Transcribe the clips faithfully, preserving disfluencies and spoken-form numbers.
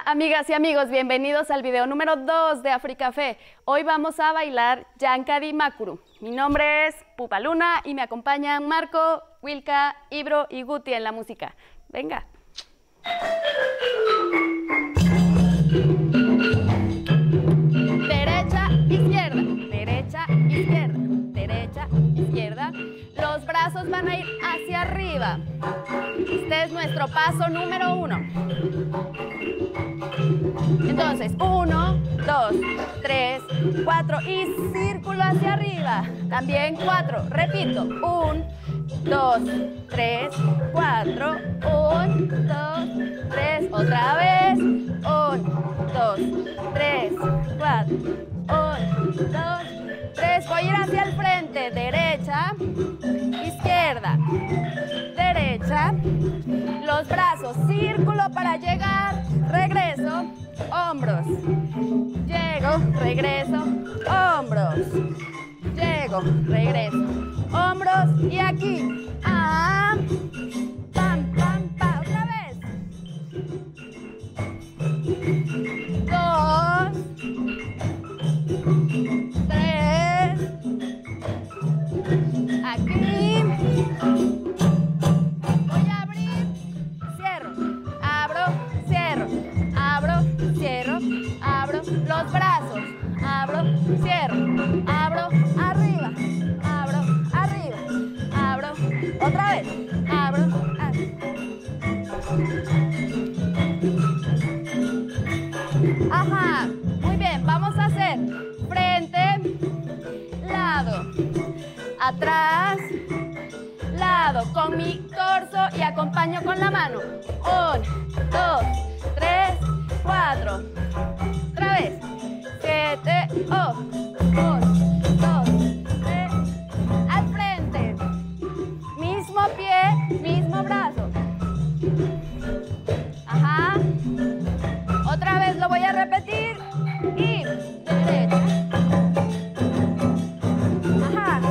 Amigas y amigos, bienvenidos al video número dos de Africafé. Hoy vamos a bailar Yankadi Makuru. Mi nombre es Pupa Luna y me acompañan Marco, Wilka, Ibro y Guti en la música. Venga. Derecha, izquierda, derecha, izquierda, derecha, izquierda. Los brazos van a ir hacia arriba. Este es nuestro paso número uno. Entonces, uno, dos, tres, cuatro y círculo hacia arriba. También cuatro. Repito, un, dos, tres, cuatro, un, dos, tres. Otra vez, un, dos, tres, cuatro, un, dos, tres. Voy a ir hacia el frente. Derecha, izquierda, derecha. Los brazos, círculo para llegar. Regreso, hombros. Llego, regreso, hombros. Llego, regreso, hombros. Y aquí. Ah, pam, pam, pam. Otra vez. Dos. Tres. Aquí. Voy a abrir. Cierro. Abro. Cierro. Abro. Cierro. Abro. Los brazos. Abro. Cierro. Abro. Arriba. Abro. Arriba. Abro. Otra vez. Abro. Abro. Ajá. Muy bien. Vamos a hacer frente, lado, atrás, lado, con mi torso y acompaño con la mano. Un, dos, tres, cuatro. Otra vez. Siete, oh. Un, dos, tres. Al frente. Mismo pie, mismo brazo. Ajá. Otra vez lo voy a repetir. Y derecha. Ajá.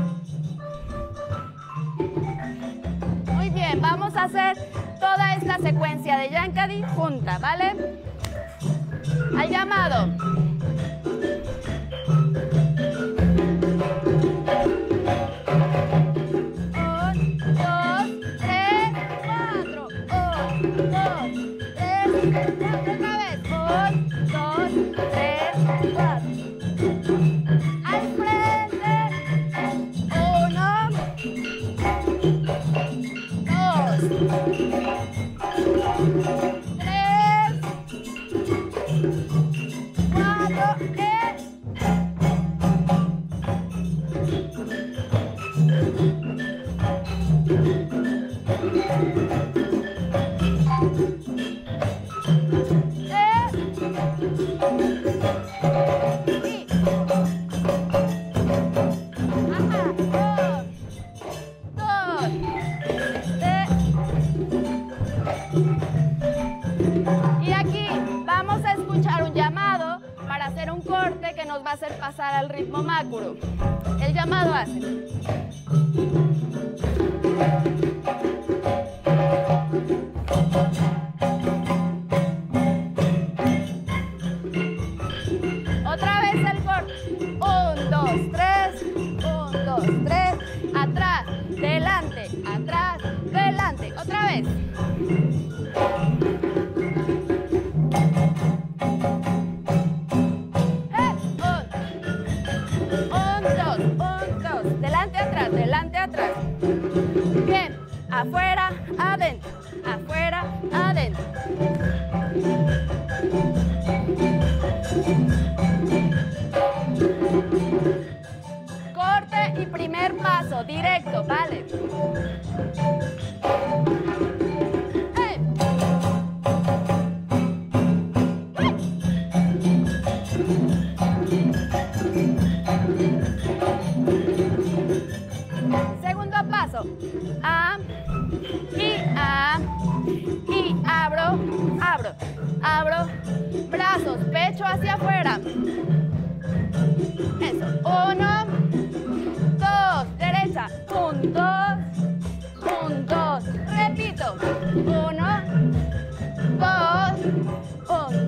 Muy bien, vamos a hacer toda esta secuencia de Yankadi junta, ¿vale? Al llamado. Un, dos, tres, cuatro. Un, dos, tres, cuatro. Otra vez. Un, dos, tres, cuatro. Al frente. Uno. Dos. Tres. Cuatro. Eh. Y aquí vamos a escuchar un llamado para hacer un corte que nos va a hacer pasar al ritmo Makuru. El llamado hace. Otra vez el corte. Un, dos, tres. Un, dos, tres. Atrás, delante, atrás, delante. Otra vez. Delante, atrás. Bien. Afuera, adentro. Afuera, adentro. Corte y primer paso. Directo, ¿vale? A, y a, y abro, abro, abro, brazos, pecho hacia afuera. Eso, uno, dos, derecha, un, dos, un, dos, repito, uno, dos, un,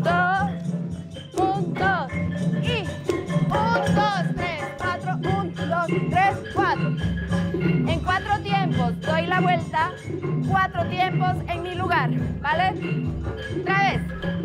pata, cuatro tiempos en mi lugar, ¿vale? Otra vez.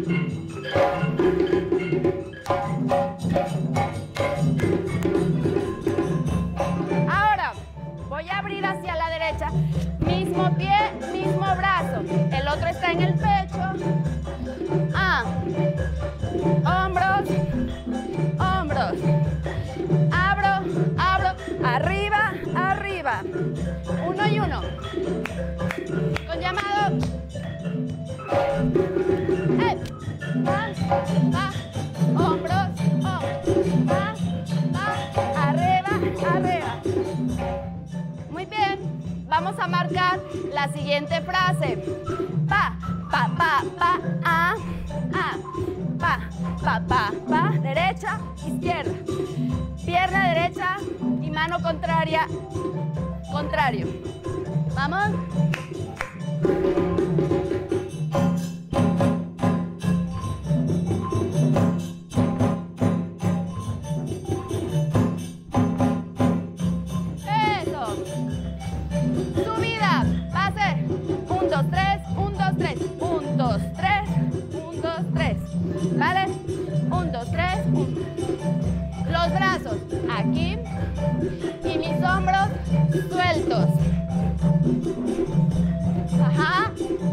Ahora voy a abrir hacia la derecha, mismo pie, mismo brazo, el otro está en el pecho. Ah. Hombros, hombros, abro, abro, arriba, arriba, uno y uno, con llamado, eh. va, va, hombros, hombros, va, va, arriba, arriba. Muy bien, vamos a marcar la siguiente frase, pa, pa, pa, pa, ah, ah. Pa, pa, pa, pa, derecha, izquierda, pierna derecha y mano contraria, contrario. ¿Vamos? Eso. Subida, va a ser un, dos, tres, un, dos, tres, un, dos, tres, un, dos, tres. ¿Vale? Un, dos, tres, uno. Los brazos aquí y mis hombros sueltos. Ajá.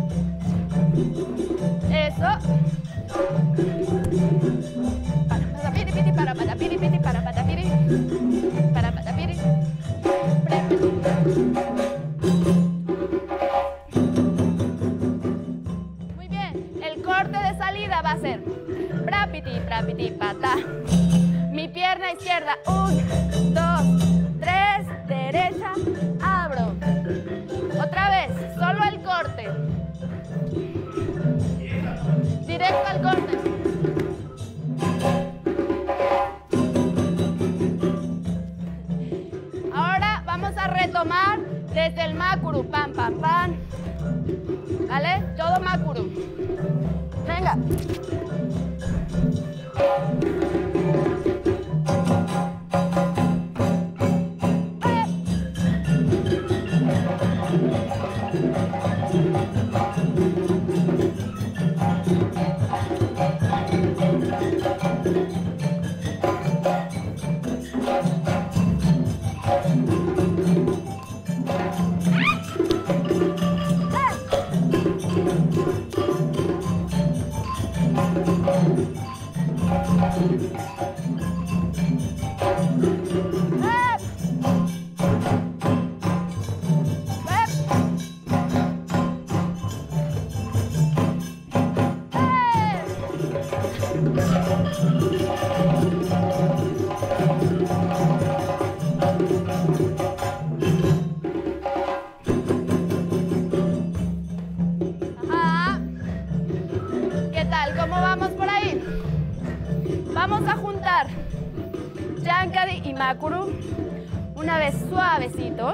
Eso. Para patapiri, piti, para patapiri, piti, para patapiri. Para patapiri. Muy bien. El corte de salida va a ser prapiti, prapiti, pata. Mi pierna izquierda, un, dos, tres, derecha, abro. Otra vez, solo el corte. Directo al corte. Ahora vamos a retomar desde el makuru, pam, pam, pam. ¿Vale? Todo makuru. Venga. Yankadi y makuru, una vez suavecito.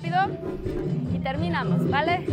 rápido y terminamos, ¿vale?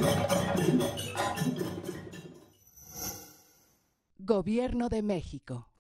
Gobierno de México.